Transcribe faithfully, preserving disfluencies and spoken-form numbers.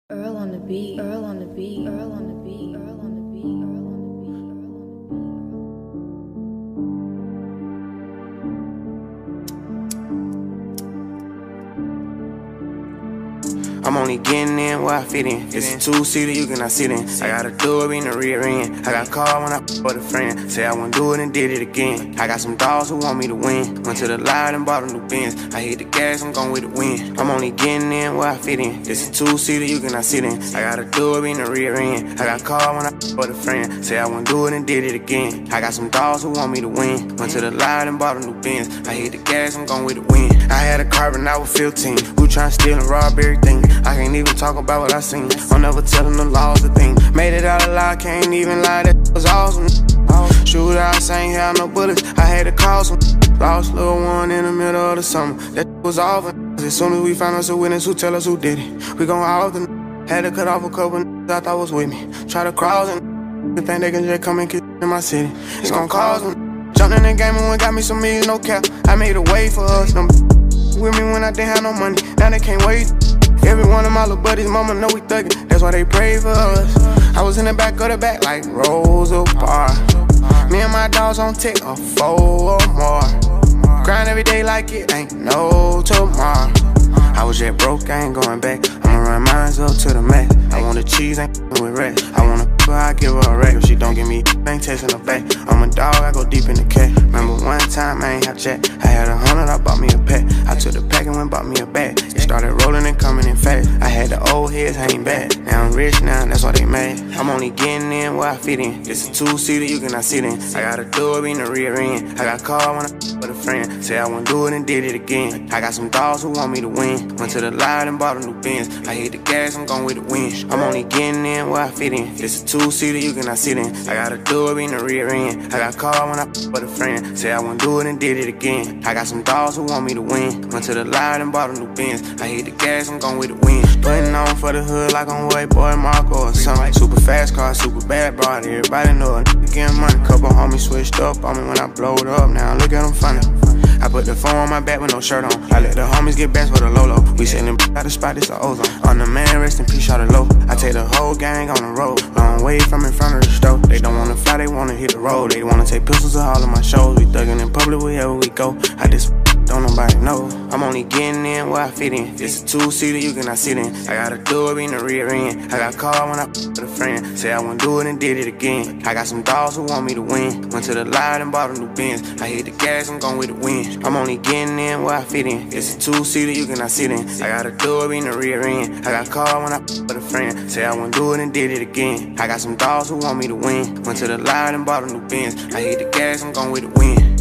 Earl on the beat, Earl on the beat, Earl on the beat, Earl on the beat, Earl on the beat, Earl on the beat. I'm only getting in where I fit in. It's a two-seater, you cannot sit in. I got a door in the rear end. I got called when I f*** with a friend. Say I wouldn't do it and did it again. I got some dogs who want me to win. Went to the lot and bought a new Benz. I hit the gas, I'm going with the wind. I'm only getting in where I fit in. It's a two-seater, you cannot sit in. I got a door in the rear end. I got called when I f*** with a friend. Say I wouldn't do it and did it again. I got some dogs who want me to win. Went to the lot and bought a new Benz. I hit the gas, I'm going with the wind. I had a car when I was fifteen. Who tryna steal and rob everything? I can't even talk about what I seen. I'm never telling the laws a thing. Made it out alive, can't even lie, that was awesome. Shootouts ain't had no bullets, I had to call some. Lost little one in the middle of the summer, that was awful. As soon as we find us a witness who tell us who did it, we gon' out the. Had to cut off a couple I thought was with me. Try to cross and think they can just come and kiss in my city. It's gon' cause them. Jumped in the game and went got me some millions, no cap. I made a way for us. Them with me when I didn't have no money, now they can't wait. Every one of my little buddies, mama know we thuggin', that's why they pray for us. I was in the back of the back like Rosa Parks. Me and my dogs on tick or four or more. Grind every day like it ain't no tomorrow. I was just broke, I ain't going back. I'ma run mines up to the max. I want the cheese, ain't with rats. I wanna f*** her, I give her a rack. If she don't give me, ain't tasting her back. I'm a dog, I go deep in the cat. Remember one time I ain't have chat. I had a hundred, I bought me a pet. I took the pack and went bought me a bag. It started rolling and coming in fast. I had the old heads hang back. Now I'm rich now, that's why they mad. I'm only getting in where I fit in. It's a two-seater, you cannot sit in. I got a door in the rear end. I got called when I f*** with a friend. Say I wouldn't do it and did it again. I got some dogs who want me to win. Went to the lot and bought a new Benz. I hit the gas, I'm going with the wind. I'm only getting in where I fit in. It's a two-seater, you cannot sit in. I got a door in the rear end. I got called when I f*** with a friend. Say I wouldn't do it and did it again. I got some dogs who want me to win. Went to the lot and bought a new Benz. I hit the gas, I'm going with the wind. Putting on for the hood like I'm White Boy Marco or something. Super fast car, super bad broad. Everybody know a nigga getting money. Couple homies switched up on me when I blowed up. Now look at them funny. I put the phone on my back with no shirt on. I let the homies get bands for the Lolo. We sitting out the spot, it's a ozone. I'm the man, rest in peace, shot it low. I take the whole gang on the road. Long way from in front of the stove. They don't wanna fly, they wanna hit the road. They wanna take pistols to all of my shows. We thuggin' in public wherever we go. I just don't nobody know. I'm only getting in where I fit in. It's a two-seater, you cannot sit in. I got a door in the rear end. I got called when I f*** with a friend. Say I wouldn't do it and did it again. I got some dogs who want me to win. Went to the lot and bought a new Benz. I hit the gas, I'm going with the wind. I'm only getting in where I fit in. It's a two-seater, you cannot sit in. I got a door in the rear end. I got called when I f*** with a friend. Say I wouldn't do it and did it again. I got some dogs who want me to win. Went to the lot and bought a new Benz. I hit the gas, I'm going with the wind.